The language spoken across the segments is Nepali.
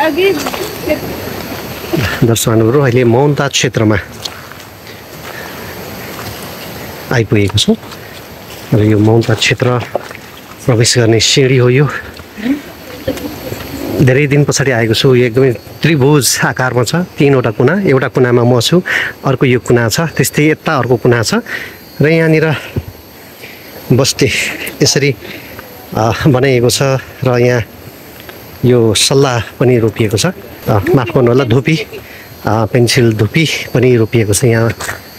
दर्शकहरू अहिले मौनता क्षेत्रमा आइपुगेको छु र यो मौनता क्षेत्र प्रवेश गर्ने सिँढी हो यो धेरै दिन पछाडि आएको छु यो एकदमै त्रिभुज आकारमा छ तीनवटा कुना एउटा कुनामा म छु अर्को यो कुना छ त्यस्तै यता अर्को कुना छ र यहाँनिर बस्ती यसरी बनाइएको छ र यहाँ यो सल्लाह पनि रोपिएको छ माफ गर्नु होला धुपी पेन्सिल धुपी पनि रोपिएको छ यहाँ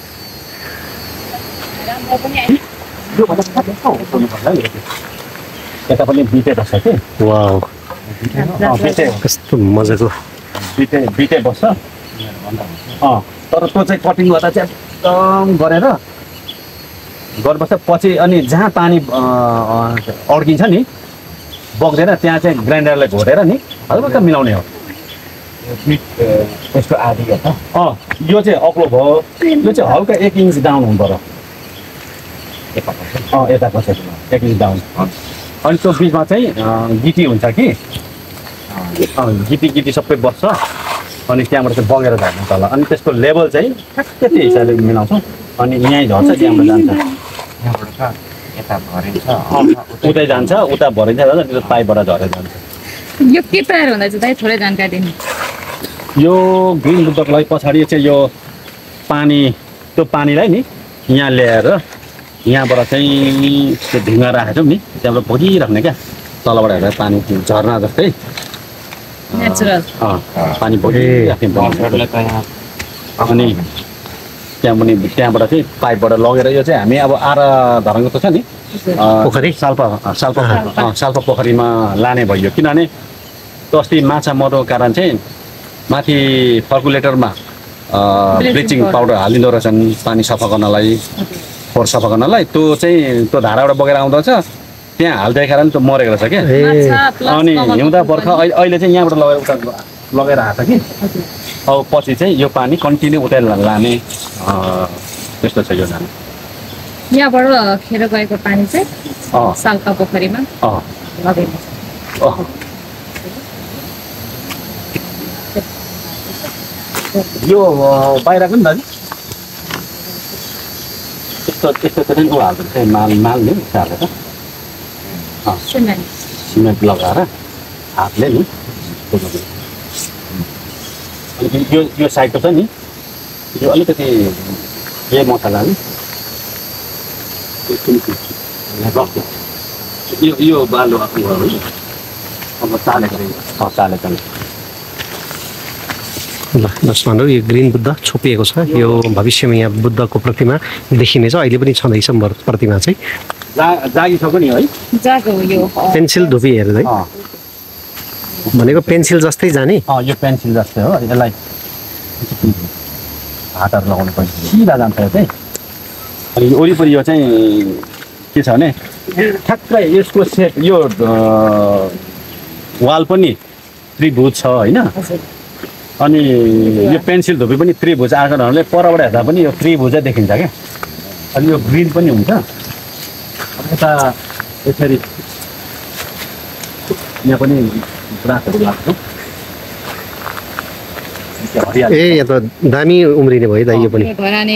यता पनि बिटे बस्छ के वाउ कस्तो मजाको बिटे बस्छ तर त्यो चाहिँ कटिङ गर्दा चाहिँ एकदम गरेर गर्नुपर्छ पछि अनि जहाँ पानी अड्किन्छ नि बग्दैन त्यहाँ चाहिँ ग्राइन्डरले घोटेर नि हल्का मिलाउने हो यसको आधी हो यो चाहिँ अग्लो भयो यो चाहिँ हल्का 1 इन्च डाउन हुनु पर्यो यताको चाहिँ 1 इन्च डाउन अनि त्यो बिचमा चाहिँ गिटी हुन्छ कि गिटी सबै बस्छ अनि त्यहाँबाट चाहिँ बगेर झर्छ तल अनि त्यसको लेभल चाहिँ ठ्याक्कै त्यो हिसाबले मिलाउँछौँ अनि यहीँ झर्छ त्यहाँबाट जान्छ उतै जान्छ उता भरिन्छ त्यो पाइपबाट झरेर जान्छ यो के तयार हुँदा चाहिँ दाइ थोरै जानकारी दिनु यो ग्रिन बुद्धकलाई पछाडि चाहिँ यो पानी त्यो पानीलाई नि यहाँ ल्याएर यहाँबाट चाहिँ त्यो ढुङ्गा राखेको छौँ नि त्यहाँबाट भोगिराख्ने क्या तलबाट हेरेर पानी झर्ना जस्तै पानी भोगिराख्ने अनि त्यहाँबाट चाहिँ पाइपबाट लगेर यो चाहिँ हामी अब आरा धरङ्ग त छ नि पोखरी साल्पा पोखरीमा लाने भयो किनभने त्यो अस्ति माछा मर्नुको कारण चाहिँ माथि फर्कुलेटरमा ब्लिचिङ पाउडर हालिँदो रहेछन् पानी सफा गर्नलाई फोहोर सफा गर्नलाई त्यो चाहिँ त्यो धाराबाट बगेर आउँदछ त्यहाँ हाल्दै कारण त्यो मरेको रहेछ क्या अनि हिउँदा बर्खा अहिले चाहिँ यहाँबाट लगेर आएको छ कि अब पछि चाहिँ यो पानी कन्टिन्यू उतै लाने त्यस्तो छ यो जाने यहाँबाट खेर गएको पानी चाहिँ साल्पा पोखरीमा यो बाहिरको नि दाजु त्यस्तो चाहिँ ऊ हाल्छ माल नि हालेर सिमेन्ट लगाएर हातले नि यो साइडको छ नि यो अलिकति के मसला नि यो बालु अब चालेको ल दर्शकहरू यो ग्रिन बुद्ध छोपिएको छ यो भविष्यमा यहाँ बुद्धको प्रतिमा देखिनेछ अहिले पनि छँदैछ प्रतिमा चाहिँ जागिसक्यो नि है पेन्सिल धुपी हेर्दै भनेको पेन्सिल जस्तै जाने यो पेन्सिल जस्तै हो यसलाई हातहरू लगाउनु पर्छ सिधा जान्छ यो चाहिँ अनि वरिपरि यो चाहिँ के छ भने ठ्याक्कै यसको सेप यो वाल पनि त्रिभुज छ होइन अनि यो पेन्सिल धुपी पनि त्रिभुज आएको हुनाले परबाट हेर्दा पनि यो त्रिभुजै देखिन्छ क्या अनि यो ग्रिन पनि हुन्छ यता यसरी यहाँ पनि रातहरू लाग्छ ए यहाँ त दामी उम्रिने भयो दाइ यो पनि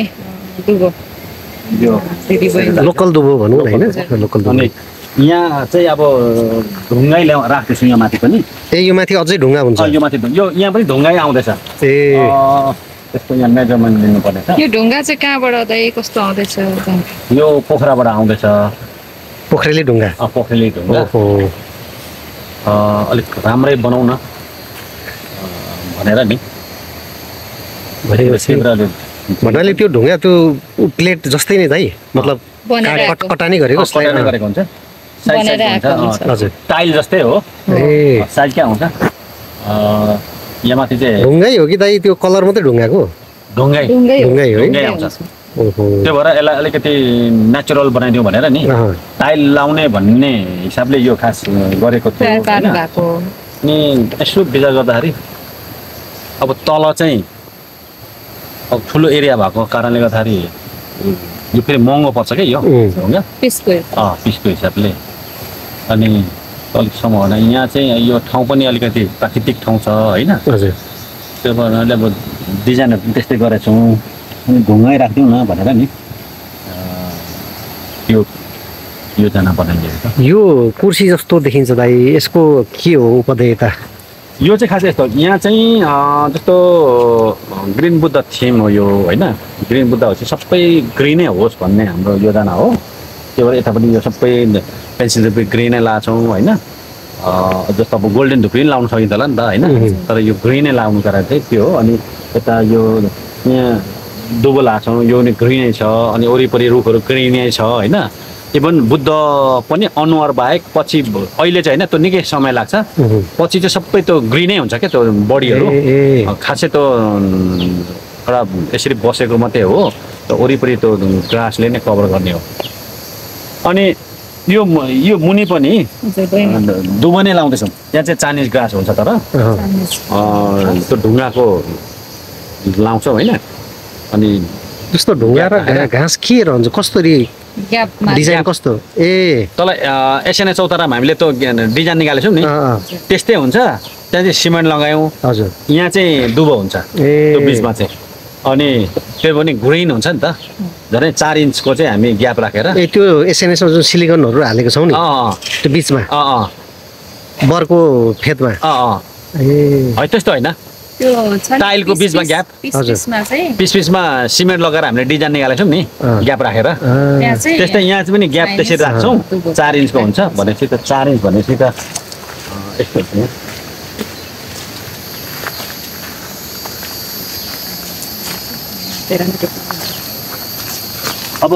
लोकल दुबो भनौँ होइन लोकल दुबो यहाँ चाहिँ अब ढुङ्गाइ राख्दैछु यहाँ माथि पनि ए यो माथि अझै ढुङ्गा हुन्छ यो माथि यो यहाँ पनि ढुङ्गाइ आउँदैछ ए त्यसको यहाँ मेजरमेन्ट लिनु पर्नेछ यो ढुङ्गा चाहिँ कहाँबाट कस्तो आउँदैछ यो पोखराबाट आउँदैछ पोखरेली ढुङ्गा पोखरेली ढुङ्गा अलिक राम्रै बनाउन भनेर नि भन्नाले त्यो ढुङ्गा त्यो प्लेट जस्तै नै दाइ मतलब कटानी गरेको हुन्छ हजुर टाइल जस्तै हो साइज क्या हुन्छ यहाँ माथि चाहिँ ढुङ्गै हो कि दाइ त्यो कलर मात्रै ढुङ्गाको ढुङ्गै हो आउँछ त्यो भएर यसलाई अलिकति नेचुरल बनाइदिउँ भनेर नि टाइल लाउने भन्ने हिसाबले यो खास गरेको थियो अनि यसो विचार गर्दाखेरि अब तल चाहिँ अब ठुलो एरिया भएको कारणले गर्दाखेरि यो फेरि महँगो पर्छ क्या यो ढुङ्गा पिसको हिसाबले अनि अलिक सम्भावना यहाँ चाहिँ यो ठाउँ पनि अलिकति प्राकृतिक ठाउँ छ होइन हजुर त्यो कारणले अब डिजाइनहरू पनि त्यस्तै गरेका छौँ अनि ढुङ्गै राखिदिउँ न भनेर नि यो योजना बनाइएको छ यो कुर्सी जस्तो देखिन्छ दाइ यसको के हो उपदेयता यो चाहिँ खास यस्तो यहाँ चाहिँ जस्तो ग्रिन बुद्ध थिम हो यो होइन ग्रिन बुद्ध हो चाहिँ सबै ग्रिनै होस् भन्ने हाम्रो योजना हो त्यो भएर यता पनि यो सबै पेन्सिल धुप्री ग्रिनै लाछौँ होइन जस्तो अब गोल्डन धुप्री पनि लाउनु सकिन्छ होला नि त होइन तर यो ग्रिनै लाउनु कारण चाहिँ त्यो हो अनि यता यो यहाँ दुबो लाछौँ यो नि ग्रिनै छ अनि वरिपरि रुखहरू ग्रिनै छ होइन इभन बुद्ध पनि अनुहार बाहेक पछि अहिले चाहिँ होइन त्यो निकै समय लाग्छ पछि चाहिँ सबै त्यो ग्रिनै हुन्छ क्या त्यो बडीहरू खासै त्यो एउटा यसरी बसेको मात्रै हो त्यो वरिपरि त्यो ग्रासले नै कभर गर्ने हो अनि यो मुनि पनि दुबो नै लाउँदैछौँ यहाँ चाहिँ चाइनिज ग्रास हुन्छ तर त्यो ढुङ्गाको लाउँछौँ होइन अनि जस्तो ढुङ्गा र घाँस के रहन्छ कसरी डिजाइन कस्तो तल एसएनए चौतारामा हामीले त्यो डिजाइन निकालेको छौँ नि त्यस्तै हुन्छ त्यहाँ चाहिँ सिमेन्ट लगायौँ हजुर यहाँ चाहिँ दुबो हुन्छ त्यो बिचमा चाहिँ अनि त्यो पनि ग्रिन हुन्छ नि त झन् 4 इन्चको चाहिँ हामी ग्याप राखेर त्यो एसएनएसमा जुन सिलिकनहरू हालेको छौँ नि त्यो बिचमा बरको फेदमा है त्यस्तो होइन टाइलको बिचमा ग्याप पिसमा सिमेन्ट लगाएर हामीले डिजाइन निकालेको छौँ नि ग्याप राखेर त्यस्तै यहाँ चाहिँ पनि ग्याप त्यसरी राख्छौँ 4 इन्चको हुन्छ भनेपछि त 4 इन्च भनेपछि त यस्तो छ अब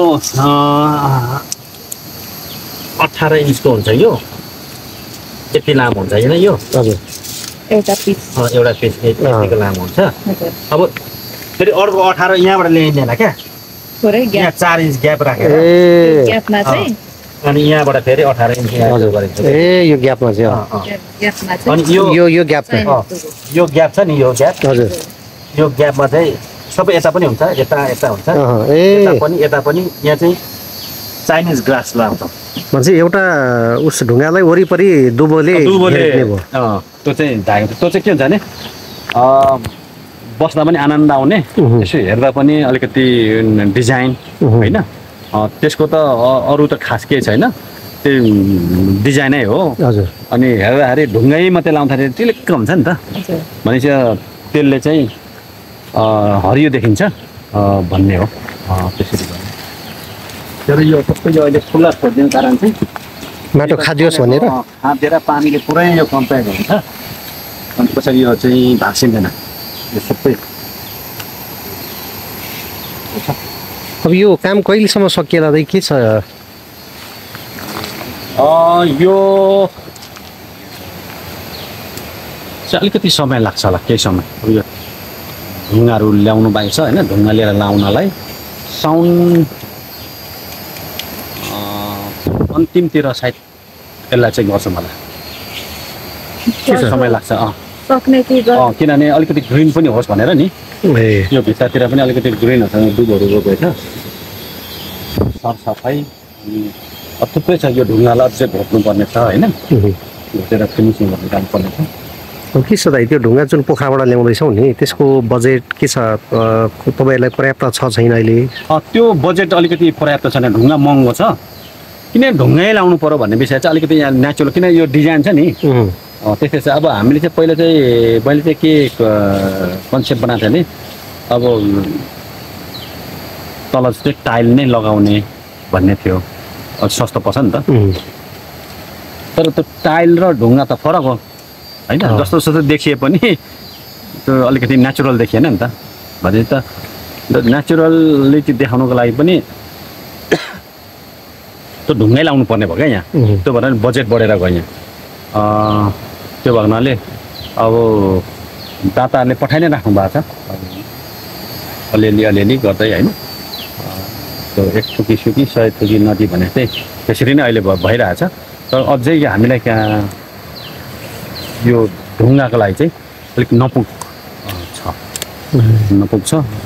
18 इन्चको हुन्छ यो यति लामो हुन्छ होइन यो हजुर एउटा पिस यतिको लामो हुन्छ अब फेरि अर्को 18 यहाँबाट ल्याइँदैन क्या यहाँ 4 इन्च ग्याप राखेर अनि यहाँबाट फेरि 18 इन्च गरेको छ यो ग्यापमा चाहिँ अनि यो ग्याप यो ग्याप छ नि यो ग्याप हजुर यो ग्यापमा चाहिँ सबै यता पनि हुन्छ यता हुन्छ यता पनि यहाँ चाहिँ चाइनिज ग्रास लाउँछ भन्छ एउटा उस ढुङ्गालाई वरिपरि दुबोले त्यो चाहिँ ढाकेको त्यो चाहिँ के हुन्छ भने बस्दा पनि आनन्द आउने यसो हेर्दा पनि अलिकति डिजाइन होइन त्यसको त अरू त खास केही छैन त्यो डिजाइनै हो हजुर अनि हेर्दाखेरि ढुङ्गै मात्रै लाउँदाखेरि टिलिक्क हुन्छ नि त भनेपछि त्यसले चाहिँ हरियो देखिन्छ भन्ने हो त्यसरी गर्ने तर यो सबै यो अहिले खुल्ला छोडिदिनु कारण चाहिँ माटो खादियोस् भनेर खाँदेर पानीले पुरै यो कम्प्याक्ट हुन्छ अनि पछाडि यो चाहिँ भाग्सिँदैन यो सबै अब यो काम कहिलेसम्म सकिएला दाइ के छ यो चाहिँ अलिकति समय लाग्छ होला केही समय अब यो ढुङ्गाहरू ल्याउनु बाहेक छ होइन ढुङ्गा लिएर लाउनलाई साउन अन्तिमतिर सायद यसलाई चाहिँ गर्छौँ होला समय लाग्छ किनभने अलिकति ग्रिन पनि होस् भनेर नि यो भित्रतिर पनि अलिकति ग्रिनहरू दुबहरू रोपेछ सरसफाइ थुप्रै छ यो ढुङ्गालाई अझै भोट्नुपर्ने छ होइन भोटेर फिनिसिङ गर्नु जानुपर्ने छ के छ दाइ त्यो ढुङ्गा जुन पोखराबाट ल्याउँदैछौँ नि त्यसको बजेट के छ तपाईँहरूलाई पर्याप्त छ छैन अहिले त्यो बजेट अलिकति पर्याप्त छैन ढुङ्गा महँगो छ किन ढुङ्गै लाउनु पर्यो भन्ने विषय चाहिँ अलिकति यहाँ नेचुरल किन यो डिजाइन छ नि त्यस्तै छ अब हामीले चाहिँ पहिला चाहिँ मैले चाहिँ के कन्सेप्ट बनाएको थिएँ नि अब तल चाहिँ टाइल नै लगाउने भन्ने थियो सस्तो पर्छ नि त तर त्यो टाइल र ढुङ्गा त फरक हो होइन जस्तो जस्तो देखिए पनि त्यो अलिकति नेचुरल देखिएन नि त भने त नेचुरलिटी देखाउनुको लागि पनि त्यो ढुङ्गै लाउनु पर्ने भयो क्या यहाँ त्यो भएर बजेट बढेर गयो यहाँ त्यो भएको हुनाले अब दाताहरूले पठाइ नै राख्नु भएको छ अलिअलि गर्दै होइन त्यो 1 थुकी सुकी 100 थुकी नदी भने चाहिँ त्यसरी नै अहिले भइरहेछ तर अझै हामीलाई त्यहाँ यो ढुङ्गाको लागि चाहिँ अलिक नपुग छ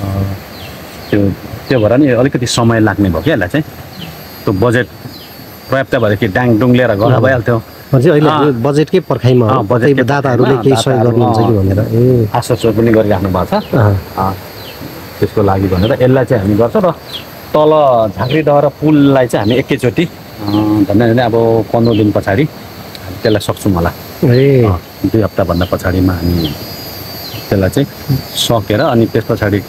त्यो भएर नि अलिकति समय लाग्ने भयो क्या यसलाई चाहिँ त्यो बजेट पर्याप्त भएर कि डाङडुङ लिएर घर भइहाल्थ्यो हजुर अहिले हामी बजेटकै पर्खाइमा हो बजेटकै दाताहरूले केही सहयोग गर्नुहुन्छ कि भनेर आश्वासन पनि गरिराख्नु भएको छ त्यसको लागि भनेर यसलाई चाहिँ हामी गर्छौँ र तल झाँक्री डहरा पुललाई चाहिँ हामी एकैचोटि भन्दा अब 15 दिन पछाडि त्यसलाई सक्छौँ होला 2 हप्ताभन्दा पछाडिमा हामी त्यसलाई चाहिँ सकेर अनि त्यस पछाडिको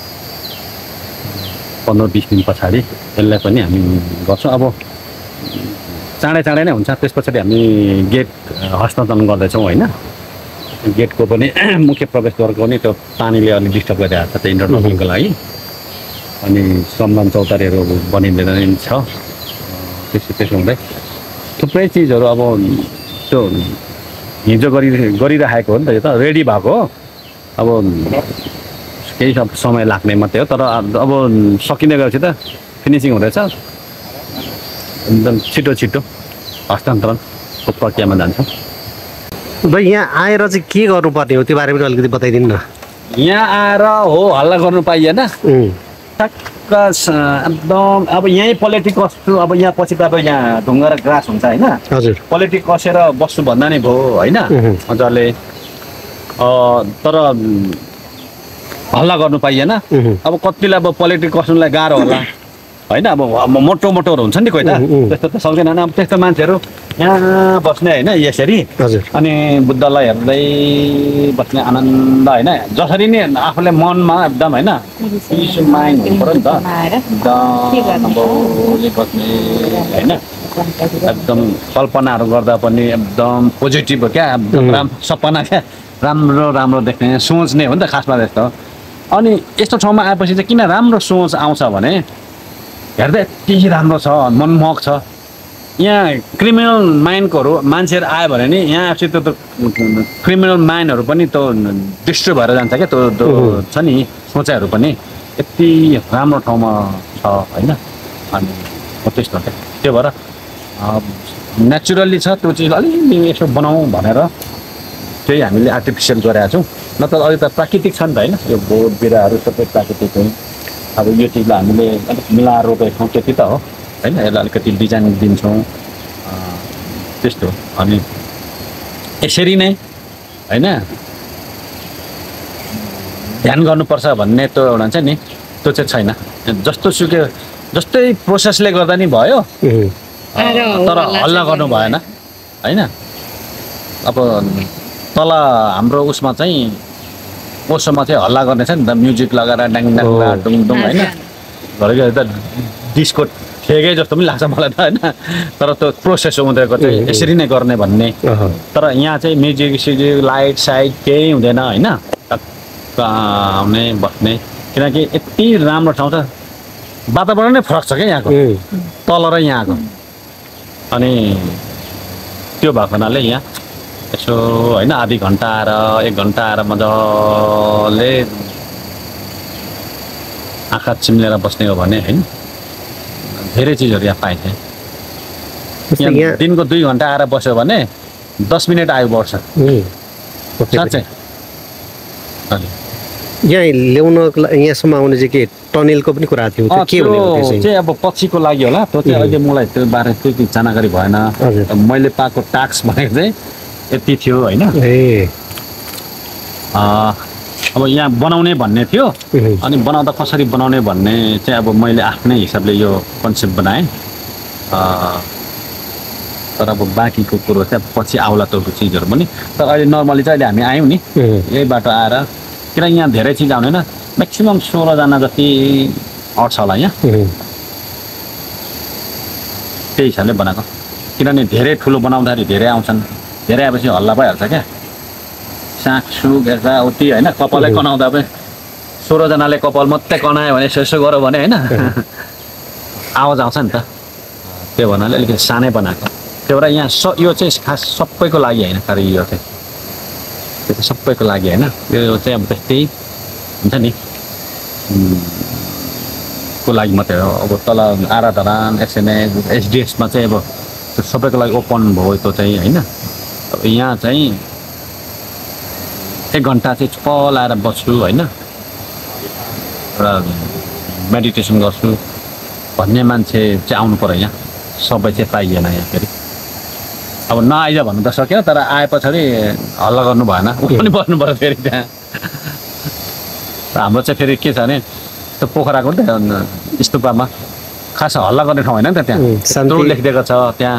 15-20 दिन पछाडि यसलाई पनि हामी गर्छौँ। अब चाँडै नै हुन्छ। त्यस पछाडि हामी गेट हस्तान्तरण गर्दैछौँ होइन। गेटको पनि मुख्य प्रवेशद्वारको पनि त्यो पानीले अलिक डिस्टर्ब गरिरहेको छ त्यो इन्टरलकिङको लागि। अनि सम्मान चौतारीहरू बनिँदैन छ। त्यसो हुँदै थुप्रै चिजहरू अब त्यो हिजो गरिराखेको हो नि त, यो त रेडी भएको हो। अब केही समय लाग्ने मात्रै हो, तर अब सकिँदै गएपछि त फिनिसिङ हुँदैछ। एकदम छिटो हस्तान्तरणको प्रक्रियामा जान्छ। भाइ यहाँ आएर चाहिँ के गर्नुपर्ने हो त्यो बारेमा पनि अलिकति बताइदिनु न। यहाँ आएर हो हल्ला गर्नु पाइएन, ठ्याक्क एकदम अब यहीँ पोलिटिक कस्छु। अब यहाँ पछि त अब यहाँ ढुङ्गा र ग्रास हुन्छ होइन। हजुर पोलिटिक कसेर बस्नु भन्दा नै भयो होइन मजाले। तर हल्ला गर्नु पाइएन। अब कतिलाई अब पोलिटिक कस्नुलाई गाह्रो होला होइन। अब मोटोहरू हुन्छ नि कोही त, त्यस्तो त सक्दैन। अब त्यस्तो मान्छेहरू यहाँ बस्ने होइन यसरी, अनि बुद्धलाई हेर्दै बस्ने आनन्द होइन। जसरी नै आफूले मनमा एकदम होइन पिस माइन्ड हुनु पऱ्यो नि त, एकदम बस्ने होइन। एकदम कल्पनाहरू गर्दा पनि एकदम पोजिटिभ हो क्या, एकदम सपना क्या, राम्रो देख्ने सोच्ने हो नि त खासमा त्यस्तो। अनि यस्तो ठाउँमा आएपछि चाहिँ किन राम्रो सोच आउँछ भने हेर्दा यति राम्रो छ, मनमोहक छ। यहाँ क्रिमिनल माइन्डकोहरू मान्छेहरू आयो भने नि यहाँ आएपछि त्यो क्रिमिनल माइन्डहरू पनि त्यो डिस्ट्रब भएर जान्छ क्या। त्यो छ नि सोचाइहरू पनि यति राम्रो ठाउँमा छ होइन। अनि त्यस्तो क्या, त्यो भएर नेचुरल्ली छ त्यो चिज अलिअलि यसो बनाऊँ भनेर त्यही हामीले आर्टिफिसियल गरेका छौँ। नत्र अहिले त प्राकृतिक छ नि त होइन। यो बोट बिरुवाहरू सबै प्राकृतिक हो। अब यो चिजलाई हामीले अलिक मिलाएर रोपेको छौँ त्यति त हो होइन। यसलाई अलिकति डिजाइन दिन्छौँ त्यस्तो। अनि यसरी नै होइन ध्यान गर्नुपर्छ भन्ने त्यो एउटा हुन्छ नि, त्यो चाहिँ छैन। जस्तै प्रोसेसले गर्दा नि भयो, तर हल्ला गर्नु भएन होइन। अब तल हाम्रो उसमा चाहिँ ओसोमा चाहिँ हल्ला गर्ने छ नि त, म्युजिक लगाएर ड्याङ डुङ होइन। घरको त डिस्को ठेकै जस्तो पनि लाग्छ मलाई त होइन। तर त्यो प्रोसेस उनीहरूको चाहिँ यसरी नै गर्ने भन्ने। तर यहाँ चाहिँ म्युजिक लाइट साइट केही हुँदैन होइन। टक्क आउने बस्ने, किनकि यति राम्रो ठाउँ छ। वातावरण नै फरक छ क्या यहाँको, तल र यहाँको। अनि त्यो भएको हुनाले यहाँ यसो होइन आधी घन्टा आएर 1 घन्टा आएर मजाले आँखा चिम्लेर बस्ने हो भने होइन धेरै चिजहरू यहाँ पाइन्छ। यहाँ दिनको 2 घन्टा आएर बस्यो भने 10 मिनट आयु बढ्छ साँच्चै। यहाँ ल्याउनको यहाँसम्म आउने चाहिँ के टनेलको पनि कुरा थियो, त्यो चाहिँ अब पछिको लागि होला। त्यो चाहिँ अहिले मलाई त्यो बारे त्यति जानकारी भएन। मैले पाएको टास्क भनेको चाहिँ यति थियो होइन। अब यहाँ बनाउने भन्ने थियो, अनि बनाउँदा कसरी बनाउने भन्ने चाहिँ अब मैले आफ्नै हिसाबले यो कन्सेप्ट बनाएँ। तर अब बाँकीको कुरो चाहिँ पछि आउला त्यो चिजहरू पनि। तर अहिले नर्मली चाहिँ अहिले हामी आयौँ नि यही बाटो आएर, किन यहाँ धेरै चिज आउँदैन। म्याक्सिमम् 16 जना जति अट्छ होला यहाँ। त्यही हिसाबले बनाएको, किनभने धेरै ठुलो बनाउँदाखेरि धेरै आउँछन्। धेरै आएपछि हल्ला भइहाल्छ क्या, सागसुग यताउति होइन। कपालै कनाउँदा पनि 16 जनाले कपाल मात्रै कनायो भने यसो गऱ्यो भने होइन आवाज आउँछ नि त। त्यो भन्नाले अलिकति सानै बनाएको। त्यो भएर यहाँ यो चाहिँ खास सबैको लागि होइन, खालि यो चाहिँ त्यो चाहिँ सबैको लागि होइन। यो चाहिँ अब त्यस्तै हुन्छ नि को लागि मात्रै हो। अब तल आराधरान एसएनएस एसडिएसमा चाहिँ अब त्यो सबैको लागि ओपन भयो त्यो चाहिँ होइन। अब यहाँ चाहिँ 1 घन्टा चाहिँ चुप्प लाएर बस्छु होइन र मेडिटेसन गर्छु भन्ने मान्छे चाहिँ आउनु पर्यो यहाँ। सबै चाहिँ पाइएन यहाँ फेरि। अब नआइज भन्नु त सक्यो तर आए पछाडि हल्ला गर्नु भएन ऊ पनि बस्नु पर्यो फेरि त्यहाँ हाम्रो चाहिँ फेरि के छ भने त्यो पोखराको नि त स्तुपमा खास हल्ला गर्ने ठाउँ होइन नि त त्यहाँ त्यो लेखिदिएको छ त्यहाँ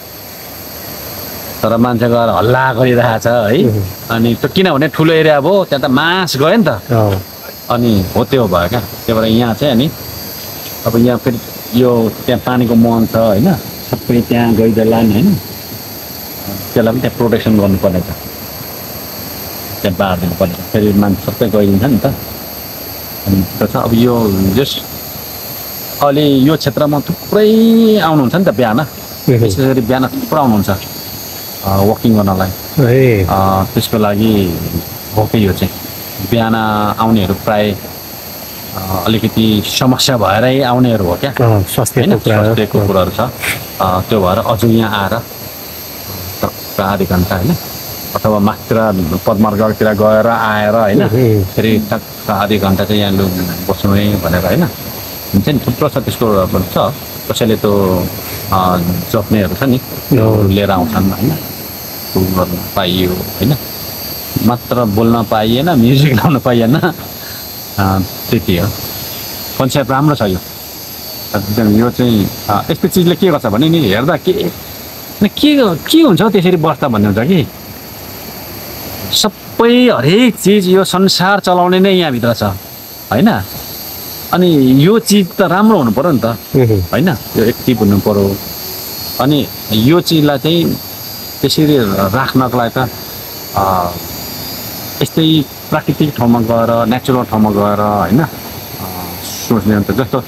तर मान्छे गएर हल्ला गरिरहेको छ है अनि त्यो किनभने ठुलो एरिया भयो त्यहाँ त मास गयो नि त अनि हो त्यो भयो क्या त्यही भएर यहाँ चाहिँ अनि अब यहाँ फेरि यो त्यहाँ पानीको मुहान छ होइन सबै त्यहाँ गइदेला नि होइन त्यसलाई पनि त्यहाँ प्रोटेक्सन गर्नुपर्ने छ त्यहाँ बारिदिनु पर्ने फेरि मान्छे सबै गइदिन्छ नि त अनि त्यो छ अब यो जस अहिले यो क्षेत्रमा थुप्रै आउनुहुन्छ नि त बिहान विशेष गरी बिहान थुप्रो आउनुहुन्छ वकिङ गर्नलाई त्यसको लागि हो कि यो चाहिँ बिहान आउनेहरू प्राय अलिकति समस्या भएरै आउनेहरू हो क्या स्वास्थ्यको कुराहरू छ त्यो भएर अझ यहाँ आएर आधी घन्टा होइन अथवा माथितिर पदमार्गतिर गएर आएर होइन फेरि टक्क आधी घन्टा चाहिँ यहाँ बस्नु है भनेर होइन हुन्छ नि थुप्रो छ त्यसको छ कसैले त्यो जप्नेहरू छ नि लिएर आउँछन् होइन गर्न पाइयो होइन मात्र बोल्न पाइएन म्युजिक लाउन पाइएन त्यति हो कन्सेप्ट राम्रो छ यो एकदम यो चाहिँ यस्तो चिजले के गर्छ भने नि हेर्दा के हुन्छ त्यसरी बस्दा भन्ने हुन्छ कि सबै हरेक चिज यो संसार चलाउने नै यहाँभित्र छ होइन अनि यो चिज त राम्रो हुनु पर्यो नि त होइन यो एक्टिभ हुनु पर्यो अनि यो चिजलाई चाहिँ त्यसरी राख्नको लागि त यस्तै प्राकृतिक ठाउँमा गएर नेचुरल ठाउँमा गएर होइन सोच्ने अन्त जस्तो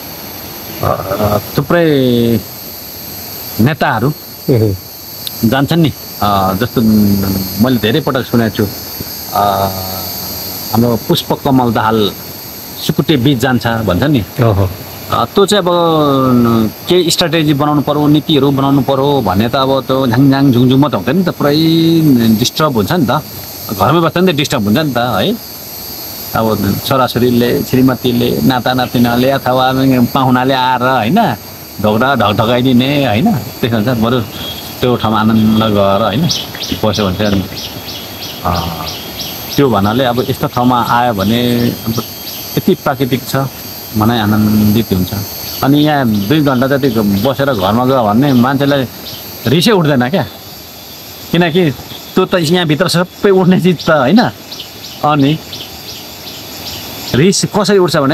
थुप्रै नेताहरू जान्छन् नि जस्तो मैले धेरै पटक सुनेको छु हाम्रो पुष्पकमल दाहाल सुकुटे बीच जान्छ भन्छ नि त्यो चाहिँ अब केही स्ट्राटेजी बनाउनु पर्यो नीतिहरू बनाउनु पर्यो भन्ने त अब त्यो झ्याङझ्याङ झुङझुङमा त हुँदैन नि त पुरै डिस्टर्ब हुन्छ नि त घरमै बस्दा नि त डिस्टर्ब हुन्छ नि त है अब छोराछोरीले श्रीमतीले नातानातिनाले अथवा पाहुनाले आएर होइन ढोक्रा ढकढकाइदिने होइन त्यसो हुन्छ बरु त्यो ठाउँमा आनन्द गएर होइन बस्यो भने चाहिँ त्यो भन्नाले अब यस्तो ठाउँमा आयो भने अब यति प्राकृतिक छ मनै आनन्दित हुन्छ अनि यहाँ 2 घन्टा जति बसेर घरमा गयो भने मान्छेलाई रिसै उठ्दैन क्या किनकि त्यो त यहाँभित्र सबै उठ्ने चिज त होइन अनि रिस कसरी उठ्छ भने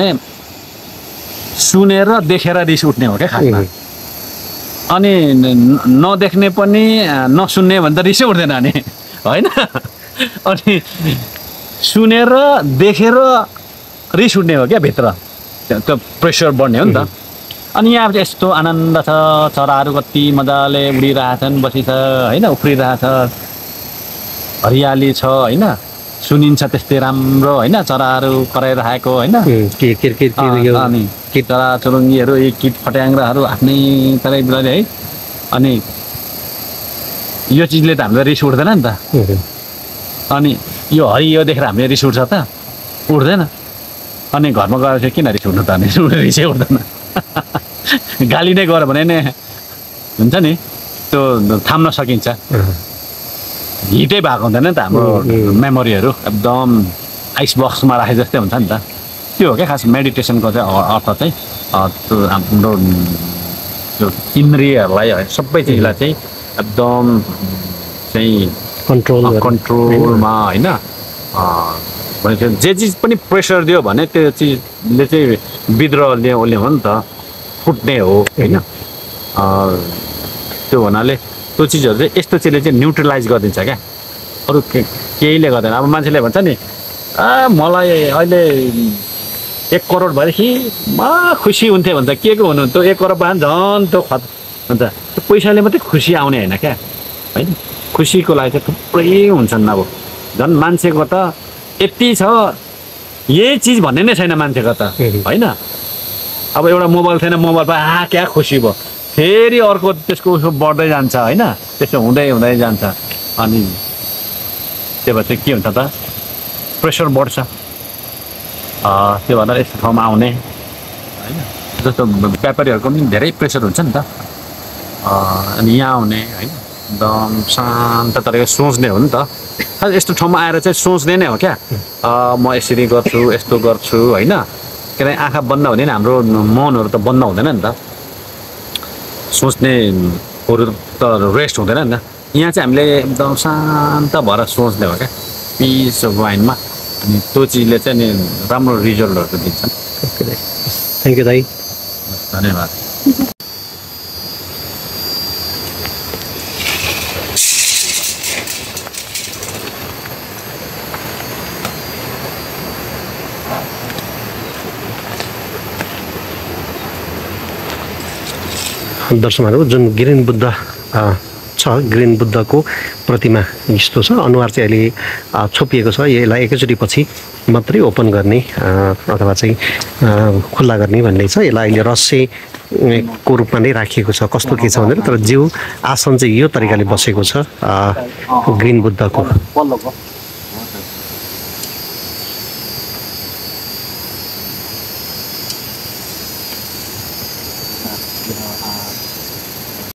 सुनेर देखेर रिस उठ्ने हो क्या खासमा अनि नदेख्ने पनि नसुन्ने भने त रिसै उठ्दैन नि होइन अनि सुनेर देखेर रिस उठ्ने हो क्या भित्र त्यो प्रेसर बढ्ने हो नि त अनि यहाँ चाहिँ यस्तो आनन्द छ चराहरू कति मजाले उडिरहेछन् बसी छ होइन उफ्रिरहेछ हरियाली छ होइन सुनिन्छ त्यस्तै राम्रो होइन चराहरू कराइरहेको होइन अनि चरा चुरुङ्गीहरू किट फट्याङ्ग्राहरू आफ्नै तरिकाले है अनि यो चिजले त हामीलाई रिस उठ्दैन नि त अनि यो हरियो देखेर हामीले रिस उठ्छ त उठ्दैन अनि घरमा गएर चाहिँ किन रिस उठ्नु त रिसै उठ्दैन गाली नै गऱ्यो भने नि हुन्छ नि त्यो थाम्न सकिन्छ हिटै भएको हुँदैन नि त हाम्रो मेमोरीहरू एकदम आइस बक्समा राखे जस्तै हुन्छ नि त त्यो हो क्या खास मेडिटेसनको चाहिँ अर्थ चाहिँ त्यो हाम्रो त्यो इन्द्रियहरूलाई सबै चिजलाई चाहिँ एकदम चाहिँ कन्ट्रोलमा होइन भनेपछि जे चिज पनि प्रेसर दियो भने त्यो चिजले चाहिँ विद्रोह ल्याउने हो नि त फुट्ने हो होइन त्यो हुनाले त्यो चिजहरू चाहिँ यस्तो चिजले चाहिँ न्युट्रलाइज गरिदिन्छ क्या अरू केहीले गर्दैन अब मान्छेले भन्छ नि मलाई अहिले 1 करोड भएदेखि म खुसी हुन्थेँ भन्छ के को हुनु त्यो 1 करोड पाएन झन् त्यो भन्छ त्यो पैसाले मात्रै खुसी आउने होइन क्या होइन खुसीको लागि चाहिँ थुप्रै हुन्छन् अब झन् मान्छेको त यति छ यही चिज भन्ने नै छैन मान्छेको त होइन अब एउटा मोबाइल छैन मोबाइल पाए क्या खुसी भयो फेरि अर्को त्यसको उसो बढ्दै जान्छ होइन त्यसो हुँदै हुँदै जान्छ अनि त्यो भएर चाहिँ के हुन्छ त प्रेसर बढ्छ त्यो भएर यस्तो ठाउँमा आउने होइन जस्तो व्यापारीहरूको पनि धेरै प्रेसर हुन्छ नि त अनि यहाँ आउने होइन एकदम शान्त तरिकाले सोच्ने हो नि त खास यस्तो ठाउँमा आएर चाहिँ सोच्ने नै हो क्या म यसरी गर्छु यस्तो गर्छु होइन किनभने आँखा बन्द हुने नि हाम्रो मनहरू त बन्द हुँदैन नि त सोच्नेहरू त रेस्ट हुँदैन नि त यहाँ चाहिँ हामीले एकदम शान्त भएर सोच्ने हो क्या पिस अफ माइन्डमा अनि त्यो चिजले चाहिँ नि राम्रो रिजल्टहरू दिन्छ थ्याङ्क यू दाइ धन्यवाद दर्शकहरू जुन ग्रिन बुद्ध छ ग्रिन बुद्धको प्रतिमा यस्तो छ अनुहार चाहिँ अहिले छोपिएको छ यसलाई एकैचोटि पछि मात्रै ओपन गर्ने अथवा चाहिँ खुल्ला गर्ने भन्ने छ यसलाई अहिले रहस्यको रूपमा नै राखिएको छ कस्तो के छ भनेर तर जिउ आसन चाहिँ यो तरिकाले बसेको छ ग्रिन बुद्धको